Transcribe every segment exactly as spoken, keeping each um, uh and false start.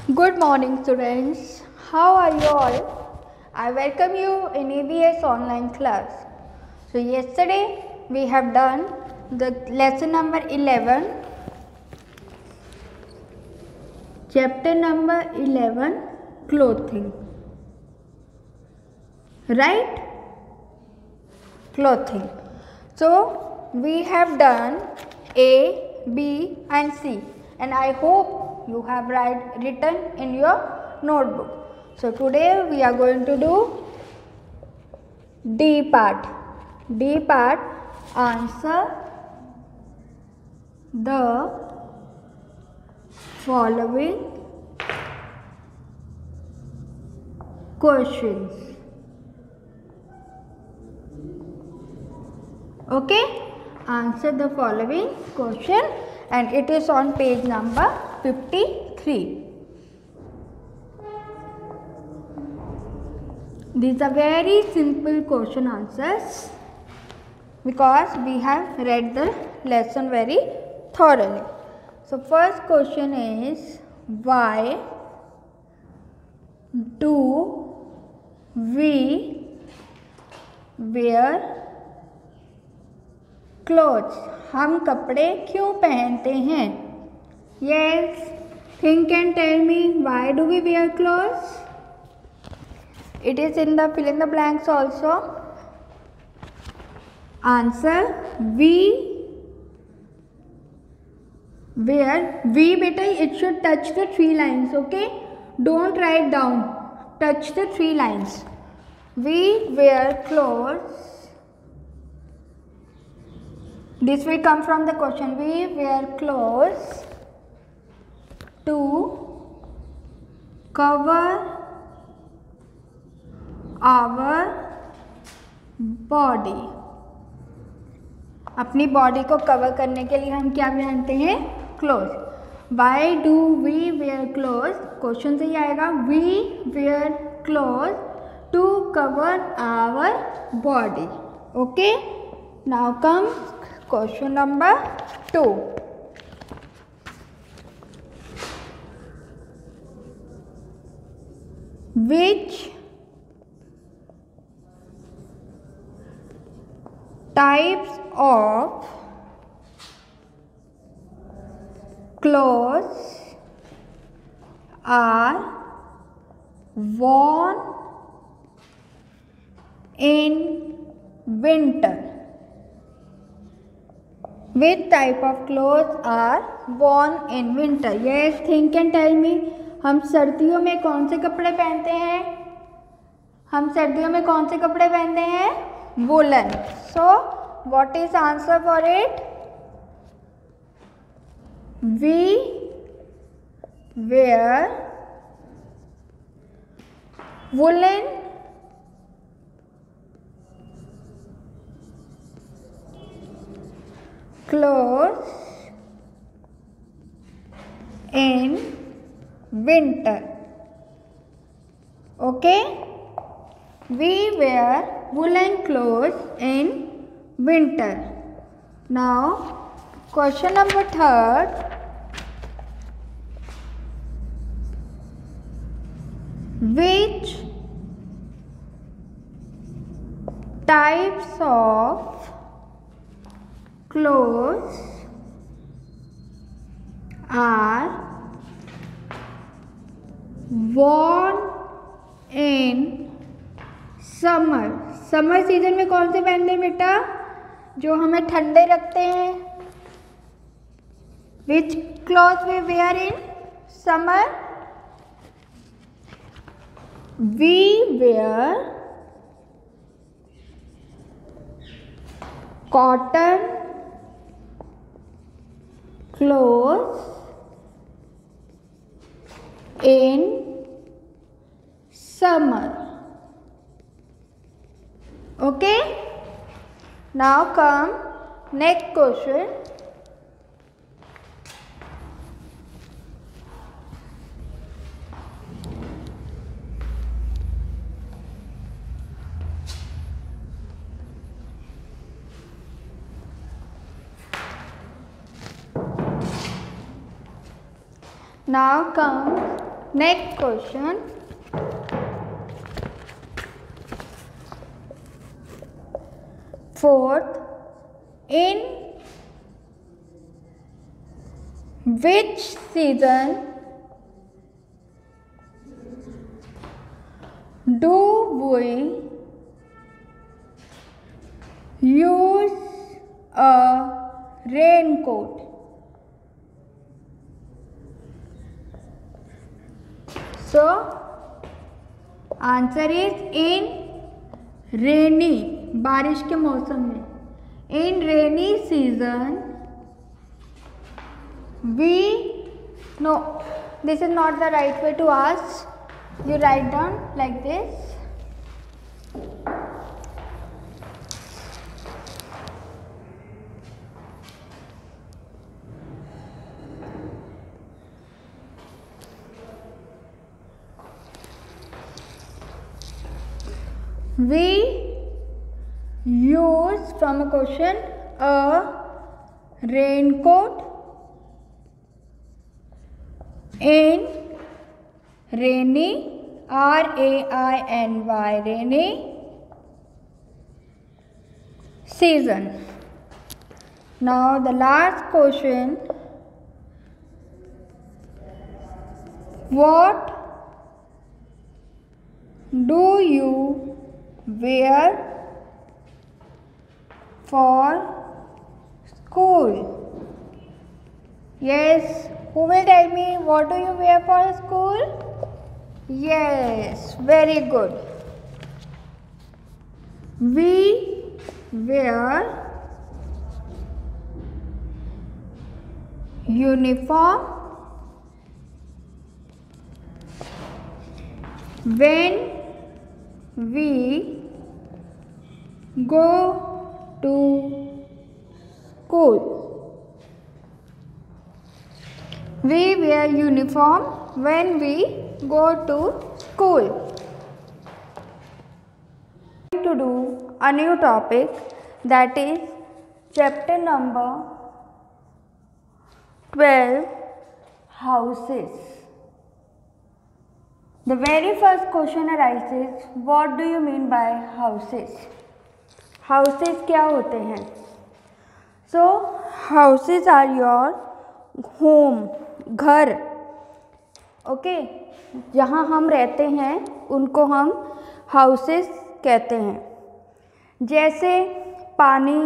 Good morning, students. How are you all? I welcome you in E V S online class. So, yesterday we have done the lesson number eleven, chapter number eleven, clothing. Right? Clothing. So, we have done A, B and C, and I hope you have write, written in your notebook. So, today we are going to do D part. D part, answer the following questions. Okay, answer the following question, and it is on page number fifty-three. These are very simple question answers because we have read the lesson very thoroughly. So, first question is, why do we wear clothes? हम कपड़े क्यों पहनते हैं? Yes, think and tell me, why do we wear clothes? It is in the fill in the blanks also. Answer, we wear, we beta, it should touch the three lines, okay? Don't write down, touch the three lines. We wear clothes. This will come from the question. We wear clothes to cover our body. अपनी body को cover करने के लिए हम क्या पहनते हैं? Cloth. Why do we wear clothes? Question से ही आएगा. We wear clothes to cover our body. Okay. Now comes question number two. Which types of clothes are worn in winter? Which type of clothes are worn in winter? Yes, think and tell me. हम सर्दियों में कौन से कपड़े पहनते हैं? हम सर्दियों में कौन से कपड़े पहनते हैं? Woolen. So, what is answer for it? We wear woolen clothes in winter. Okay? We wear woolen clothes in winter. Now, question number third. Which types of clothes are worn in summer? Summer season में कौन से पहनते हैं बेटा? जो हमें ठंडे रखते हैं. Which clothes we wear in summer? We wear cotton clothes in summer. Okay. Now come next question. Now comes next question, fourth, in which season do we use a raincoat? So answer is in rainy, बारिश के मौसम में. In rainy season we, no, this is not the right way to ask. You write down like this. We use, from a question, a raincoat in rainy, R A I N Y, rainy season. Now the last question, what do you wear for school? Yes, who will tell me what do you wear for school? Yes, very good. We wear uniform when we go to school. We wear uniform when we go to school. We are going to do a new topic, that is chapter number twelve, houses. The very first question arises, what do you mean by houses? Houses क्या होते हैं? So houses are your home, घर. Okay, जहाँ हम रहते हैं उनको हम houses कहते हैं. जैसे पानी,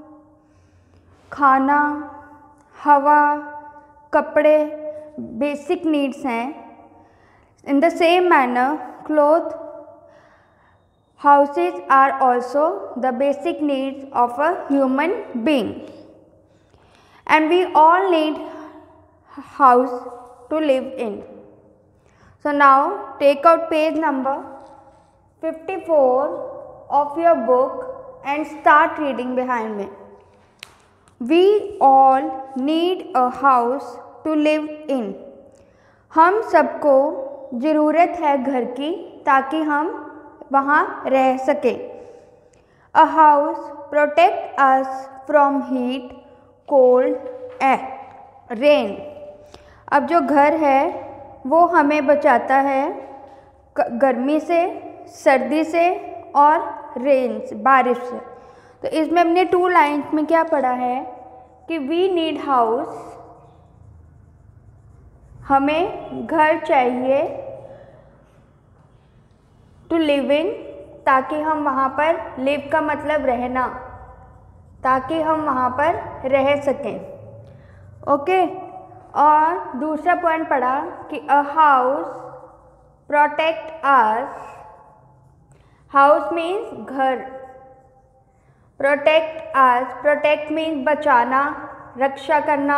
खाना, हवा, कपड़े बेसिक नीड्स हैं. In the same manner, clothes, houses are also the basic needs of a human being, and we all need house to live in. So now take out page number fifty-four of your book and start reading behind me. We all need a house to live in. हम सबको ज़रूरत है घर की ताकि हम वहाँ रह सकें. A house protect us from heat, cold and rain. अब जो घर है वो हमें बचाता है गर्मी से, सर्दी से और रेन से, बारिश से. तो इसमें हमने टू लाइन्स में क्या पढ़ा है कि वी नीड हाउस, हमें घर चाहिए, टू लिव इन, ताकि हम वहाँ पर, लिव का मतलब रहना, ताकि हम वहाँ पर रह सकें. ओके. और दूसरा पॉइंट पढ़ा कि a house protect us. House means घर, प्रोटेक्ट अस, प्रोटेक्ट मीन्स बचाना, रक्षा करना,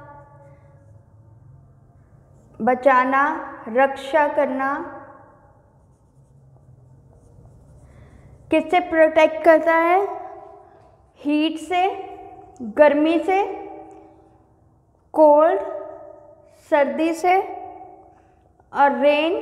बचाना, रक्षा करना. किससे प्रोटेक्ट करता है? हीट से, गर्मी से, कोल्ड सर्दी से, और रेन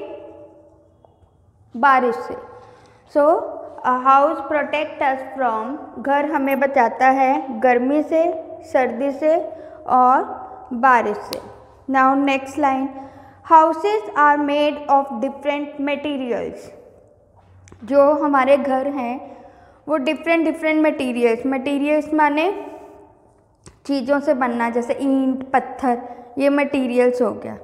बारिश से. So a house protect us from, घर हमें बचाता है गर्मी से, सर्दी से और बारिश से. Now next line, houses are made of different materials. जो हमारे घर हैं वो डिफरेंट डिफरेंट मटेरियल्स, मटेरियल्स माने चीज़ों से बनना, जैसे ईंट, पत्थर, ये मटेरियल्स हो गया।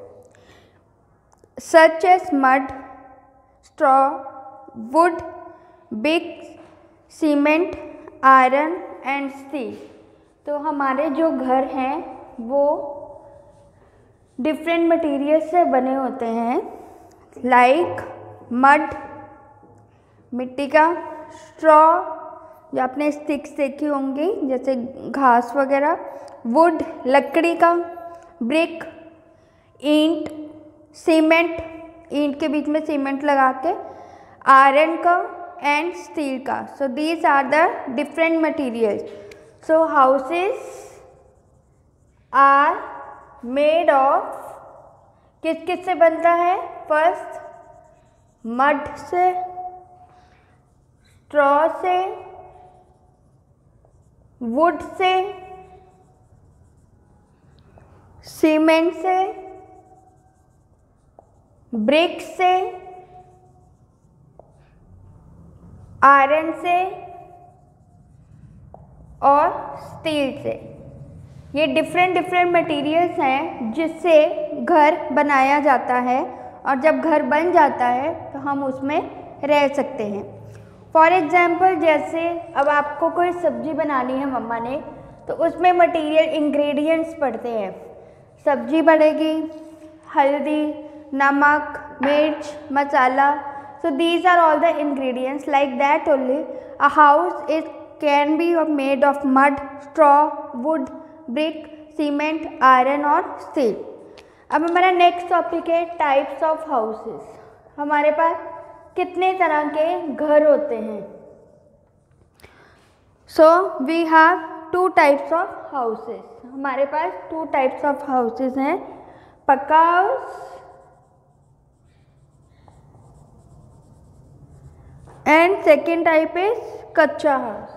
Such as mud, straw, wood, brick, cement, iron and steel. तो हमारे जो घर हैं वो डिफरेंट मटेरियल्स से बने होते हैं, लाइक मड मिट्टी का, स्ट्रॉ जो आपने स्टिक्स देखी होंगी जैसे घास वगैरह, वुड लकड़ी का, ब्रिक ईंट, सीमेंट ईंट के बीच में सीमेंट लगा के, आयरन का एंड स्टील का। So these are the different materials. So houses are made of, किस किस से बनता है? फर्स्ट मड से, स्ट्रॉ से, वुड से, सीमेंट से, ब्रिक से, आयरन से और स्टील से। ये डिफरेंट डिफरेंट मटेरियल्स हैं जिससे घर बनाया जाता है, और जब घर बन जाता है तो हम उसमें रह सकते हैं। फॉर एग्ज़ाम्पल, जैसे अब आपको कोई सब्ज़ी बनानी है मम्मा ने, तो उसमें मटेरियल इंग्रेडिएंट्स पड़ते हैं। सब्ज़ी पड़ेगी, हल्दी, नमक, मिर्च, मसाला। So these are all the ingredients. Like that only, a house is can be made of mud, straw, wood, brick, cement, iron और steel. अब हमारा नेक्स्ट टॉपिक है टाइप्स ऑफ हाउसेस। हमारे पास कितने तरह के घर होते हैं? So we have two types of houses. हमारे पास टू टाइप्स ऑफ हाउसेस हैं, pucca house and second type is kacha house.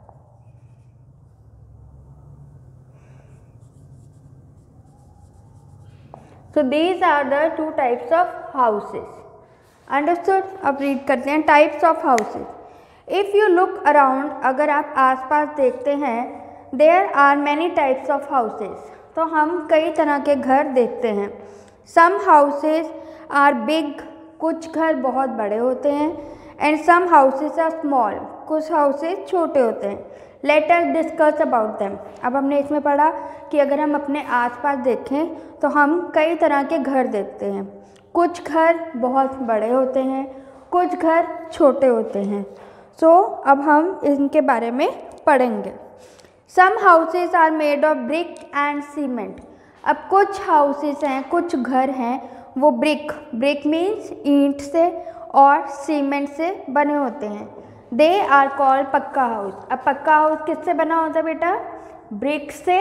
So these are the two types of houses. Understood? अब read करते हैं types of houses. If you look around, अगर आप आसपास देखते हैं, there are many types of houses. तो हम कई तरह के घर देखते हैं। Some houses are big, कुछ घर बहुत बड़े होते हैं, and some houses are small, कुछ हाउसेस छोटे होते हैं। Let us discuss about them. अब हमने इसमें पढ़ा कि अगर हम अपने आसपास देखें तो हम कई तरह के घर देखते हैं। कुछ घर बहुत बड़े होते हैं, कुछ घर छोटे होते हैं। सो so, अब हम इनके बारे में पढ़ेंगे। Some houses are made of brick and cement. अब कुछ हाउसेस हैं, कुछ घर हैं, वो ब्रिक ब्रिक मीन्स ईंट से और सीमेंट से बने होते हैं। They are called pucca house. अब पक्का हाउस किससे बना होता है बेटा? ब्रिक से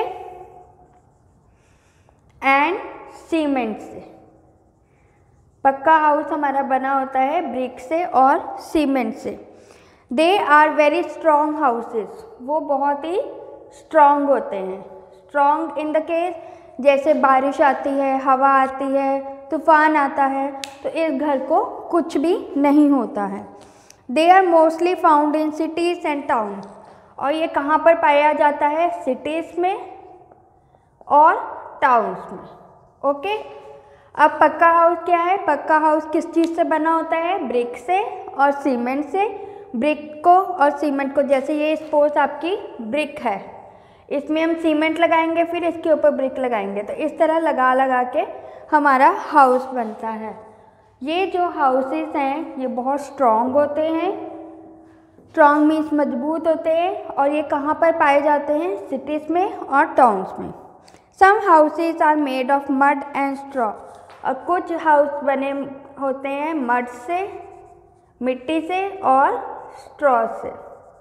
एंड सीमेंट से। पक्का हाउस हमारा बना होता है ब्रिक से और सीमेंट से। They are very strong houses. वो बहुत ही स्ट्रॉन्ग होते हैं। स्ट्रॉन्ग इन द केस जैसे बारिश आती है, हवा आती है, तूफान आता है, तो इस घर को कुछ भी नहीं होता है। They are mostly found in cities and town. और ये कहाँ पर पाया जाता है? सिटीज़ में और टाउन्स में। ओके, अब पक्का हाउस क्या है? पक्का हाउस किस चीज़ से बना होता है? ब्रिक से और सीमेंट से। ब्रिक को और सीमेंट को, जैसे ये सपोज आपकी ब्रिक है, इसमें हम सीमेंट लगाएंगे, फिर इसके ऊपर ब्रिक लगाएंगे, तो इस तरह लगा लगा के हमारा हाउस बनता है। ये जो हाउसेस हैं ये बहुत स्ट्रॉन्ग होते हैं। स्ट्रॉन्ग मीन्स मजबूत होते हैं, और ये कहाँ पर पाए जाते हैं? सिटीज़ में और टाउन्स में। Some houses are made of mud and straw. और कुछ हाउस बने होते हैं मड से, मिट्टी से और स्ट्रॉ से।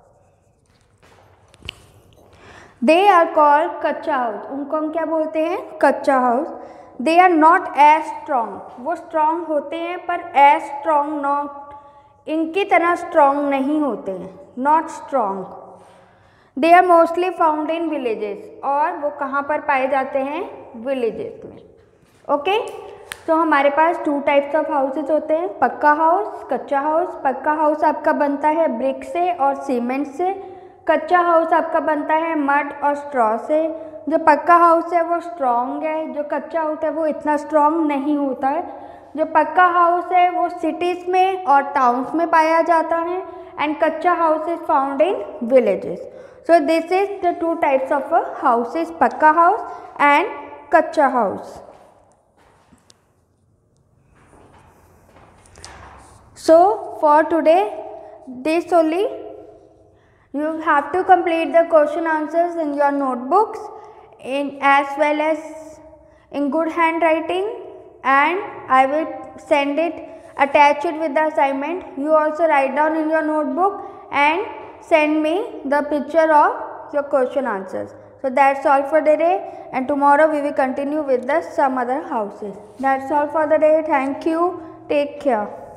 They are called kutcha house. उनको हम क्या बोलते हैं? Kutcha house. They are not as strong. वो स्ट्रॉन्ग होते हैं पर एज स्ट्रॉन्ग नॉट, इनकी तरह स्ट्रॉन्ग नहीं होते हैं। Not strong. They are mostly found in villages. और वो कहाँ पर पाए जाते हैं? विलेजेस में। ओके, तो हमारे पास टू टाइप्स ऑफ हाउसेज होते हैं, पक्का हाउस, कच्चा हाउस। पक्का हाउस आपका बनता है ब्रिक से और सीमेंट से, कच्चा हाउस आपका बनता है मड और स्ट्रॉ से। जो पक्का हाउस है वो स्ट्रॉन्ग है, जो कच्चा हाउस है वो इतना स्ट्रॉन्ग नहीं होता है। जो पक्का हाउस है वो सिटीज़ में और टाउन्स में पाया जाता है, and kutcha house is found in villages. So this is the two types of houses, pucca house and kutcha house. So for today this only. You have to complete the question answers in your notebooks in as well as in good handwriting, and I will send it, attach it with the assignment. You also write down in your notebook and send me the picture of your question answers. So that's all for the day, and tomorrow we will continue with the some other houses. That's all for the day. Thank you. Take care.